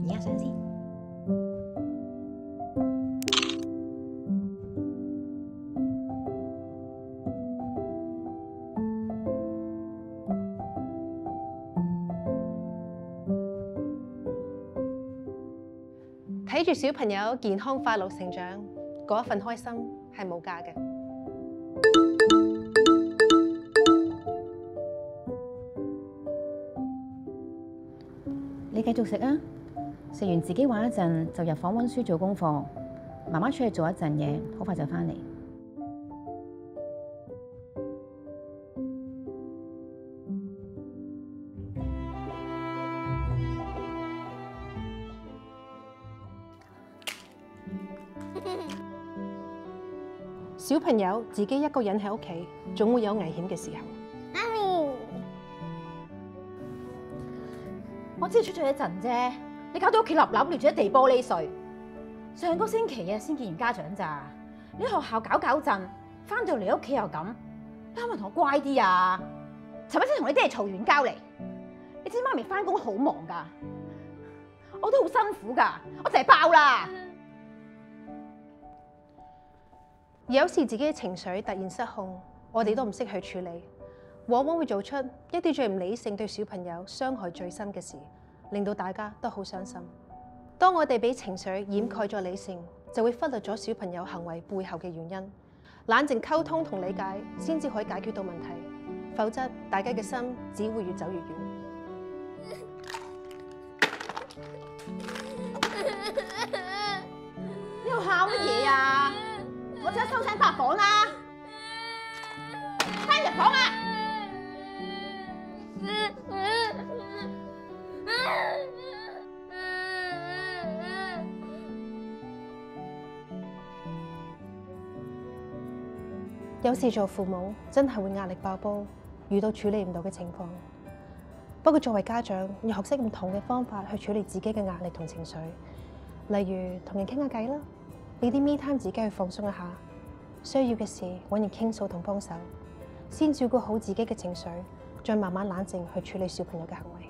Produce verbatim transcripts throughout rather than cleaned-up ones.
影下相先。 睇住小朋友健康快樂成長，嗰一份開心係無價嘅。 你繼續食啊！食完自己玩一陣，就入房溫書做功課。媽媽出去做一陣嘢，好快就翻嚟。 小朋友自己一個人喺屋企，總會有危險嘅時候。 媽咪， 我只係出咗一陣啫，你搞到屋企立立亂住一地玻璃碎。上個星期啊，先見完家長咋？你喺學校搞搞震，翻到嚟屋企又咁，你可唔可以同我乖啲啊？尋日先同你爹哋嘈完交嚟，你知媽咪翻工好忙噶，我都好辛苦噶，我淨係爆啦。 有時自己嘅情緒突然失控，我哋都唔識去處理，往往會做出一啲最唔理性、對小朋友傷害最深嘅事，令到大家都好傷心。當我哋俾情緒掩蓋咗理性，就會忽略咗小朋友行為背後嘅原因。冷靜溝通同理解，先至可以解決到問題，否則大家嘅心只會越走越遠。 你喺度喊乜嘢啊？我即刻收聲返房啦！返入房啊！ 有時做父母真係會壓力爆煲，遇到處理唔到嘅情況。不過作為家長，要學識唔同嘅方法去處理自己嘅壓力同情緒，例如同人傾下偈啦。俾啲 me time 自己去放鬆一下，需要嘅事揾人傾訴同幫手，先照顧好自己嘅情緒，再慢慢冷靜去處理小朋友嘅行為。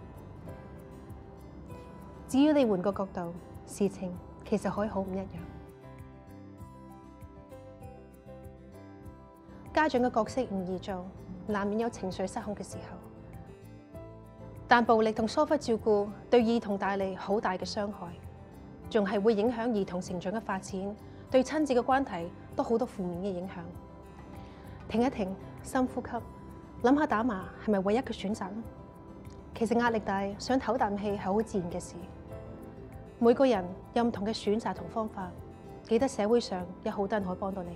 只要你換個角度，事情其實可以好唔一樣。家長嘅角色唔易做，難免有情緒失控嘅時候。但暴力同疏忽照顧對兒童帶嚟好大嘅傷害。仲係會影響兒童成長嘅發展，對親子嘅關係都好多負面嘅影響。停一停，深呼吸，諗下打罵係咪唯一嘅選擇呢？其實壓力大，想唞啖氣係好自然嘅事。每個人有唔同嘅選擇同方法，記得社會上有好多人可以幫到你。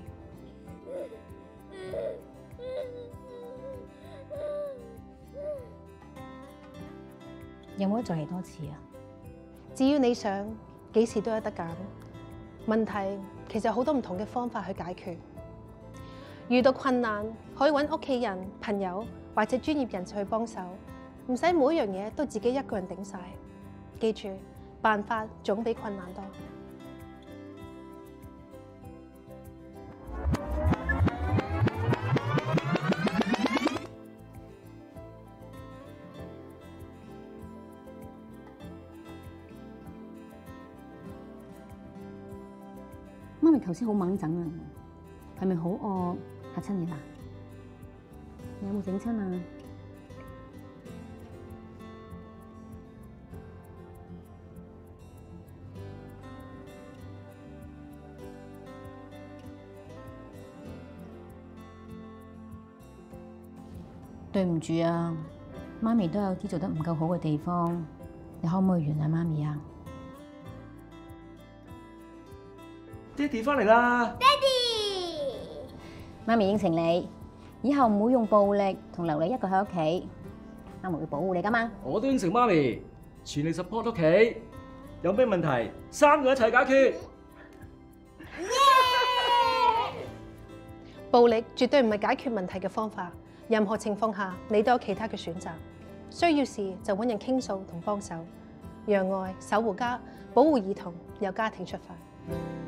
有冇得再嚟多次啊？ 只要你想。幾時都有得揀，問題其實有好多唔同嘅方法去解決。遇到困難可以揾屋企人、朋友或者專業人士去幫手，唔使每一樣嘢都自己一個人頂晒。記住，辦法總比困難多。 媽咪頭先好猛整啊，係咪好餓嚇親你啦？你有冇整親啊？對唔住啊，媽咪都有啲做得唔夠好嘅地方，你可唔可以原諒媽咪啊？ 爹哋翻嚟啦！ 爹哋， 媽咪應承你，以後唔會用暴力同留你一個喺屋企，媽咪會保護你噶嘛。 我都應承媽咪，全力 support 屋企，有咩問題三個一齊解決。 暴力絕對唔係解決問題嘅方法，任何情況下你都有其他嘅選擇。需要時就揾人傾訴同幫手，讓愛守護家，保護兒童，由家庭出發。